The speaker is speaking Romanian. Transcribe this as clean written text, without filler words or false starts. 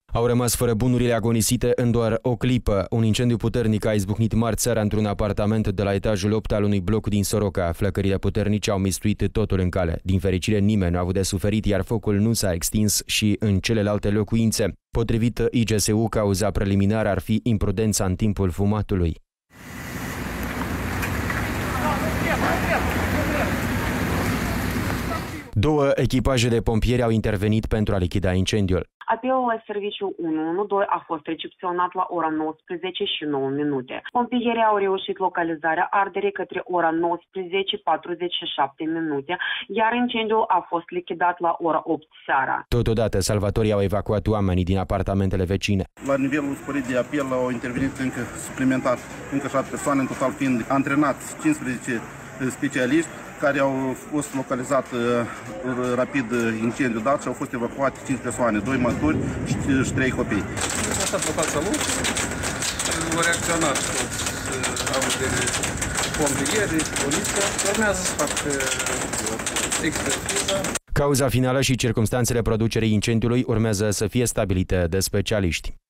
Au rămas fără bunurile agonisite în doar o clipă. Un incendiu puternic a izbucnit marți seara într-un apartament de la etajul 8 al unui bloc din Soroca. Flăcările puternice au mistuit totul în cale. Din fericire, nimeni nu a avut de suferit, iar focul nu s-a extins și în celelalte locuințe. Potrivit IGSU, cauza preliminară ar fi imprudența în timpul fumatului. Două echipaje de pompieri au intervenit pentru a lichida incendiul. Apelul la serviciu 112 a fost recepționat la ora 19 și 9 minute. Pompierii au reușit localizarea arderii către ora 19:47 minute, iar incendiul a fost lichidat la ora 8 seara. Totodată, salvatorii au evacuat oamenii din apartamentele vecine. La nivelul sporit de apel au intervenit suplimentar încă 7 persoane, în total fiind antrenați 15 specialiști care au fost localizat rapid incendiu dat și au fost evacuate 5 persoane, 2 mături și 3 copii. Asta pe fața locului au reacționat toți pompieri, poliția, urmează să facă expertiza. Cauza finală și circumstanțele producerii incendiului urmează să fie stabilite de specialiști.